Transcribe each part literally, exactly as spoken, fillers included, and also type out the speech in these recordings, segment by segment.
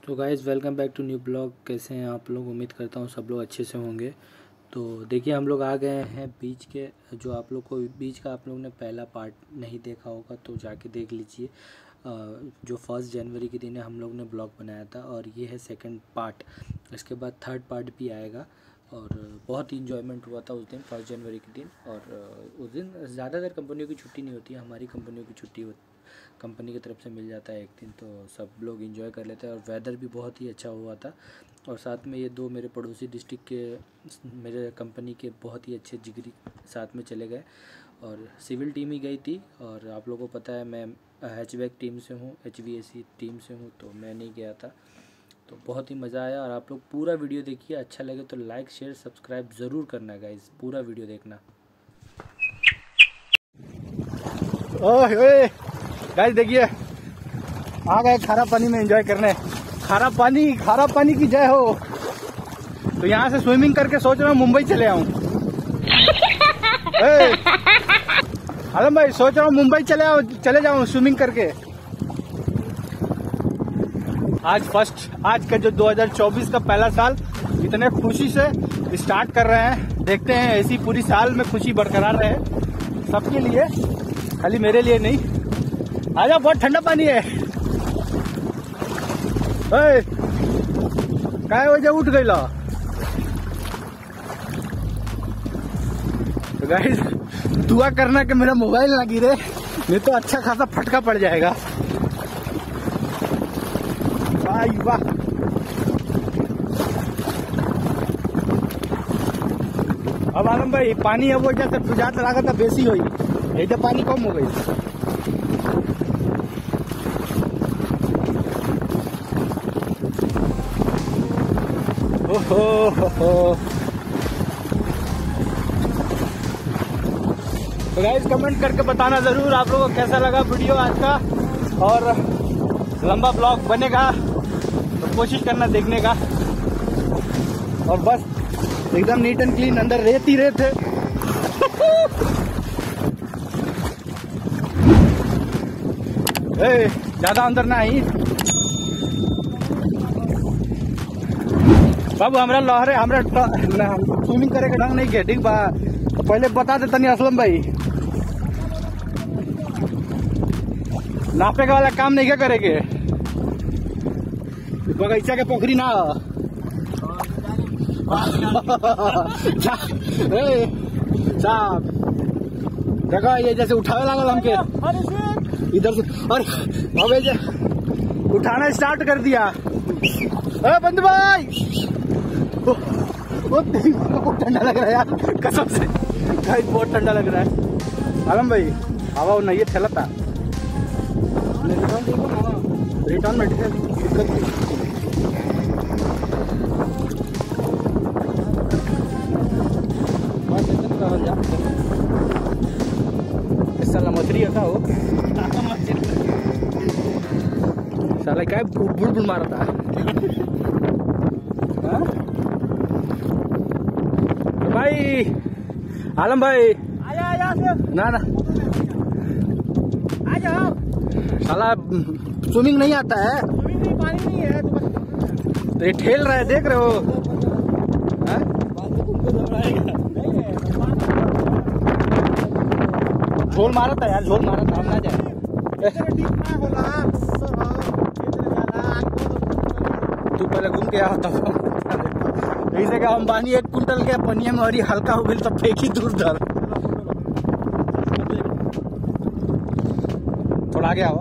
तो guys welcome back to new blog. कैसे हैं आप लोग? उम्मीद करता हूँ सब लोग अच्छे से होंगे। तो देखिए हम लोग आ गए हैं बीच के, जो आप लोग को बीच का आप लोग ने पहला पार्ट नहीं देखा होगा तो जाके देख लीजिए। जो फर्स्ट जनवरी के दिन हम लोग ने ब्लॉग बनाया था और ये है सेकंड पार्ट। इसके बाद थर्ड पार्ट भी आएगा और बहुत ही इंजॉयमेंट हुआ था उस दिन फर्स्ट जनवरी के दिन। और उस दिन ज़्यादातर कंपनियों की छुट्टी नहीं होती है, हमारी कंपनियों की छुट्टी होती कंपनी की तरफ से मिल जाता है एक दिन, तो सब लोग एंजॉय कर लेते हैं। और वेदर भी बहुत ही अच्छा हुआ था। और साथ में ये दो मेरे पड़ोसी डिस्ट्रिक्ट के मेरे कंपनी के बहुत ही अच्छे जिगरी साथ में चले गए और सिविल टीम ही गई थी। और आप लोगों को पता है मैं एच वैक टीम से हूँ, H V A C team से हूँ, तो मैं नहीं गया था। तो बहुत ही मज़ा आया। और आप लोग पूरा वीडियो देखिए, अच्छा लगे तो लाइक शेयर सब्सक्राइब ज़रूर करना गाइस, पूरा वीडियो देखना। ओए ओए गाइस देखिए आ गए खारा पानी में एंजॉय करने। खारा पानी खारा पानी की जय हो। तो यहाँ से स्विमिंग करके सोच रहा हूँ मुंबई चले आऊँ। आलम भाई सोच रहा हूँ मुंबई चले आओ चले जाऊँ स्विमिंग करके। आज फर्स्ट आज का जो दो हज़ार चौबीस का पहला साल इतने खुशी से स्टार्ट कर रहे हैं। देखते हैं ऐसी पूरी साल में खुशी बरकरार रहे सबके लिए, खाली मेरे लिए नहीं। आजा, बहुत ठंडा पानी है। काय वजह उठ गई ला तो गाइस दुआ करना कि मेरा मोबाइल ना गिरे, नहीं तो अच्छा खासा फटका पड़ जाएगा। वाह अब आलम भाई पानी अब वजह से बुझात लगा था बेसी हुई, ऐसे पानी कम हो गई। ओहो हो। तो गाइस कमेंट करके बताना जरूर आप लोगों को कैसा लगा वीडियो आज का। और लंबा ब्लॉग बनेगा तो कोशिश करना देखने का। और बस एकदम नीट एंड क्लीन, अंदर रेत ही रेत है। ज्यादा अंदर ना आई बाबू, हमरा लहरे हमरा स्विमिंग करे के ढंग नहीं के ठीक बा। तो पहले बता दे तनी असलम भाई, नापे का वाला काम नहीं क्या करे के। बगीचा के पोखरी ना साहब देखो ये जैसे उठावे लागल हमके इधर से, और अब उठाना स्टार्ट कर दिया। अरे बंधु भाई बहुत ठंडा लग रहा है यार, कसम से बहुत ठंडा लग रहा है। आलम भाई हवा वो नहीं ठेला था रिटर्न में दिक्कत थी। साला मछली था वो, साला क्या बुड़ बुड़ मारा था। भाई आलम भाई आजा आजा ना ना आजा। साला स्विमिंग नहीं आता है, स्विमिंग नहीं, पानी नहीं है तो ये ठेल रहा है, देख रहे हो। झोल मारा था यार, झोल मारा था, हम ना जाए। तू पहले घूम के आता ऐसे का हम पानी एक कुंटल के पनिया में हरी हल्का हो गई तो फेंकी दूर धर। थोड़ा आगे आओ।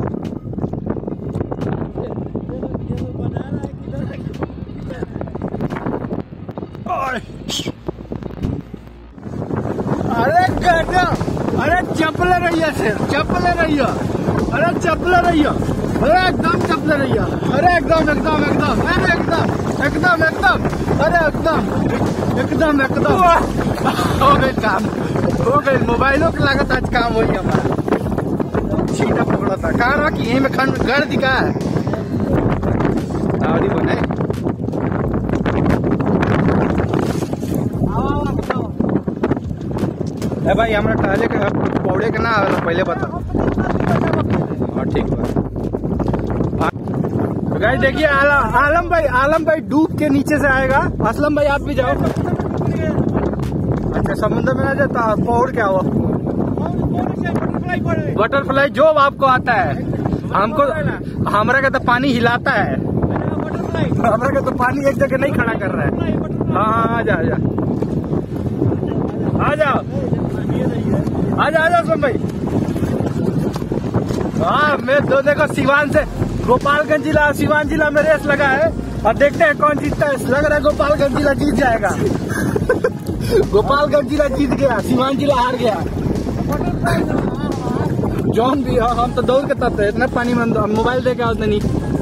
अरे गड्ढा, अरे चपले रहिया से चपले रहिया, अरे चपले रहिया, अरे एकदम चपले रहिया, अरे एकदम एकदम एकदम अरे एकदम एकदम एकदम अरे एकदम एकदम एकदम हो गई काम, हो गई। मोबाइलों की लागत आज काम हुई हमारा। छीटा पकड़ा था कहा रहा कि यहीं में खंड गढ़ दिखा है तावड़ी बने। ए भाई हमरा टहले के पौड़े के ना आवेला पहले बता। हाँ ठीक बा। गाइस देखिए आलम आलम भाई आलम भाई डूब के नीचे से आएगा। असलम भाई आप भी जाओ। अच्छा समुद्र में आ जाता पौड़ क्या हुआ? बटरफ्लाई जो आपको आता है। हमको हमारा का तो पानी हिलाता है। हमारा का तो पानी एक जगह नहीं खड़ा कर रहा है। हाँ हाँ आ जा आ जा आ जाओ आ जाओ आ जाओ असलम भाई। हाँ मैं तो देखो सिवान से गोपालगंज जिला सिवान जिला में रेस लगा है और देखते हैं कौन जीतता है। लग रहा है गोपालगंज जिला जीत जाएगा। गोपालगंज जिला जीत गया, सिवान जिला हार गया। जॉन भी हम तो दौड़ के तब इतना पानी में मोबाइल देखे उसने नहीं।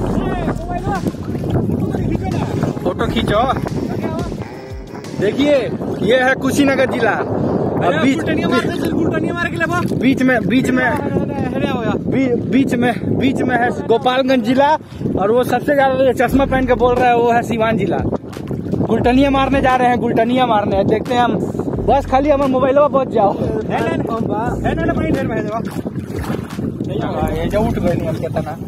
फोटो खींचो। देखिए ये है कुशीनगर जिला। बीच बीच में बीच में बीच में बीच में है गोपालगंज जिला और वो सबसे ज्यादा चश्मा पहन के बोल रहा है वो है सिवान जिला। गुलटनिया मारने जा रहे हैं, गुलटनिया मारने देखते हैं हम। बस खाली हमारे मोबाइल में पहुंच जाओ। ये जो उठ गए नहीं हम कहता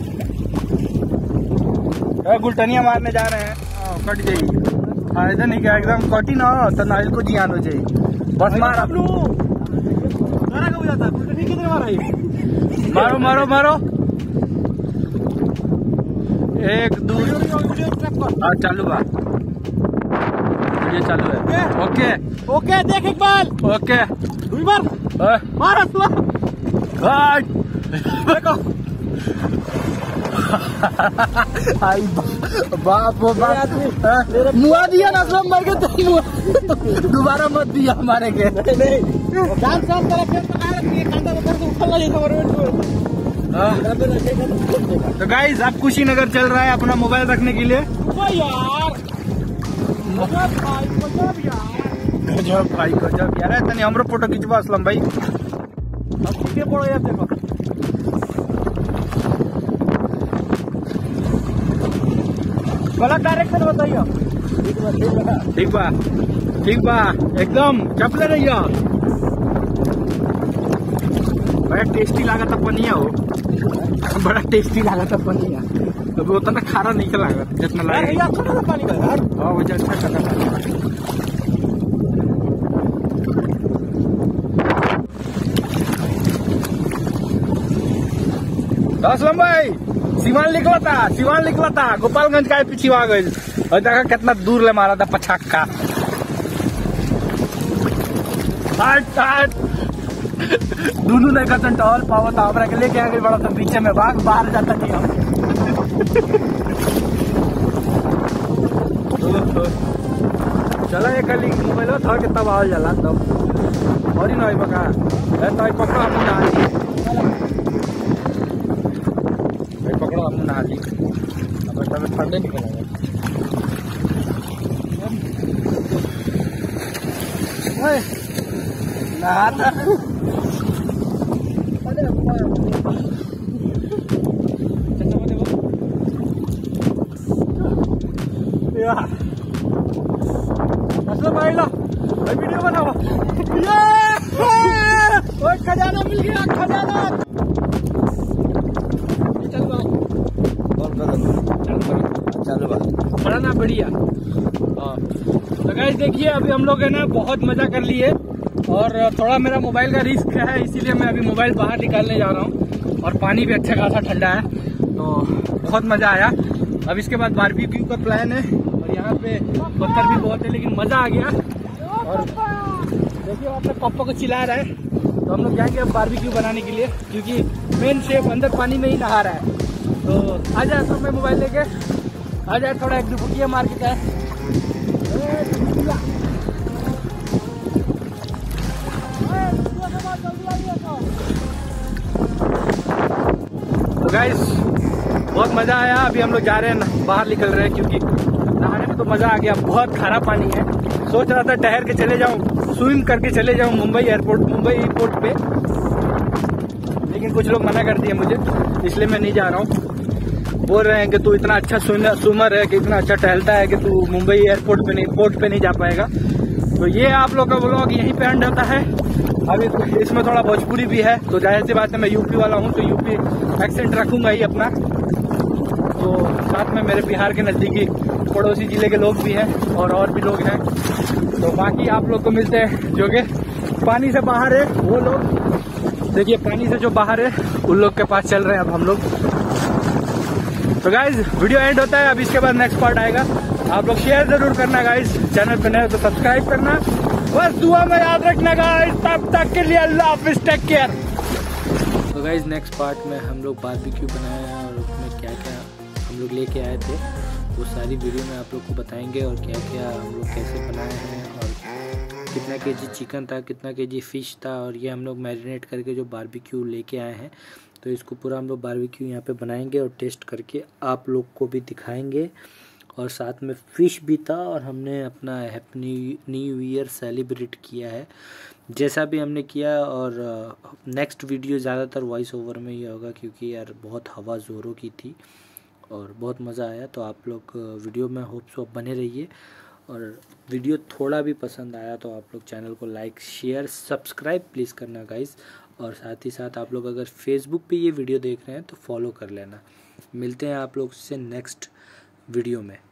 गुलटनिया मारने जा रहे हैं। कट जाइए फायदा नहीं क्या एकदम कटी ना हो तो नारियल को जियान हो जाए। बस मार आप मारो मारो मारो एक दो हाँ चालू बा ये चालू है। ओके ओके देख एक बार ओके दो बार मार देखो आई बाप बाप मुआ दिया ना सब मर गए। दोबारा मत दिया हमारे के तो गाइस अब कुशीनगर चल रहा है अपना मोबाइल रखने के लिए। गजब भाई गजब यार तनी हमरो फोटो खिंचवा असलम भाई। पड़ो यार देखो गलत डायरेक्शन बताइए। ठीक बा ठीक बा एकदम चपले रहिए। बड़ा टेस्टी लागत पनिया हो बड़ा टेस्टी लागत पनिया। अभी उतना खारा नहीं लागत जितना लागेगा पानी का यार। हाँ वो अच्छा खाना असलम भाई सिवान निकला था सिवान निकला था गोपालगंज का पीछे आ गई और देखा कितना दूर ले मारा था पछाका। दोनों ने का टॉल पावा था हमारा के लेके आगे बड़ा था पीछे में भाग बाहर जाता नहीं हम। चला ये कल मोबाइल था कि तब आवाज जला तब और ही नहीं पका तो पकड़ो हम नहा ली पकड़ो हम नहा ली अब ठंडे निकलेंगे। नहाता भाई ला वीडियो बनाओ। ये खजाना मिल गया खजाना। बड़ा ना बढ़िया। तो गाइस देखिए अभी हम लोग है ना बहुत मजा कर लिए और थोड़ा मेरा मोबाइल का रिस्क है इसीलिए मैं अभी मोबाइल बाहर निकालने जा रहा हूँ और पानी भी अच्छा खासा ठंडा है तो बहुत मजा आया। अब इसके बाद बारबेक्यू का प्लान है और यहाँ पे पत्थर भी बहुत है लेकिन मजा आ गया। और देखिए अपने पापा को चिल्ला रहा है तो हम लोग जाएंगे अब बारबेक्यू बनाने के लिए क्योंकि मेन शेफ अंदर पानी में ही नहा रहा है। तो आ जाए तो मैं मोबाइल लेके आ जाए थोड़ा एक दुपकिया मार के जाए। तो गाइस बहुत मजा आया। अभी हम लोग जा रहे हैं बाहर निकल रहे हैं क्योंकि नहाने में तो मजा आ गया। बहुत खारा पानी है। सोच रहा था ठहर के चले जाऊं स्विम करके चले जाऊं मुंबई एयरपोर्ट मुंबई एयरपोर्ट पे लेकिन कुछ लोग मना कर दिए मुझे इसलिए मैं नहीं जा रहा हूं। बोल रहे हैं कि तू इतना अच्छा स्विमर है कि इतना अच्छा टहलता है कि तू मुंबई एयरपोर्ट पे नहीं पोर्ट पे नहीं जा पाएगा। तो ये आप लोग का व्लॉग यहीं पे एंड होता है। अभी इसमें थोड़ा भोजपुरी भी है तो जाहिर सी बात है मैं यूपी वाला हूँ तो यूपी एक्सेंट रखूंगा ही अपना। तो साथ में मेरे बिहार के नज़दीकी पड़ोसी ज़िले के लोग भी हैं और और भी लोग हैं। तो बाकी आप लोग को मिलते हैं जो कि पानी से बाहर है, वो लोग देखिए पानी से जो बाहर है उन लोग के पास चल रहे हैं अब हम लोग। तो गाइज वीडियो एंड होता है, अब इसके बाद नेक्स्ट पार्ट आएगा। आप लोग शेयर जरूर करना गाइज, चैनल पे नए तो सब्सक्राइब करना, बस दुआ में याद रखना गाइज। तब तक के लिए अल्लाह हाफिज़, टेक केयर। तो गाइज नेक्स्ट पार्ट में हम लोग बारबेक्यू बनाए हैं और उसमें क्या क्या हम लोग लेके आए थे वो सारी वीडियो में आप लोग को बताएंगे, और क्या क्या हम लोग कैसे बनाए हैं, और कितना केजी चिकन था, कितना केजी फ़िश था, और ये हम लोग मैरिनेट करके जो बारबेक्यू लेके आए हैं। तो इसको पूरा हम लोग बारबेक्यू यहाँ पे बनाएंगे और टेस्ट करके आप लोग को भी दिखाएंगे। और साथ में फ़िश भी था, और हमने अपना हैप्पी न्यू ईयर सेलिब्रेट किया है जैसा भी हमने किया। और नेक्स्ट वीडियो ज़्यादातर वॉइस ओवर में ही होगा, क्योंकि यार बहुत हवा ज़ोरों की थी और बहुत मज़ा आया। तो आप लोग वीडियो में होप सो बने रहिए, और वीडियो थोड़ा भी पसंद आया तो आप लोग चैनल को लाइक शेयर सब्सक्राइब प्लीज़ करना गाइस। और साथ ही साथ आप लोग अगर फेसबुक पे ये वीडियो देख रहे हैं तो फॉलो कर लेना। मिलते हैं आप लोग से नेक्स्ट वीडियो में।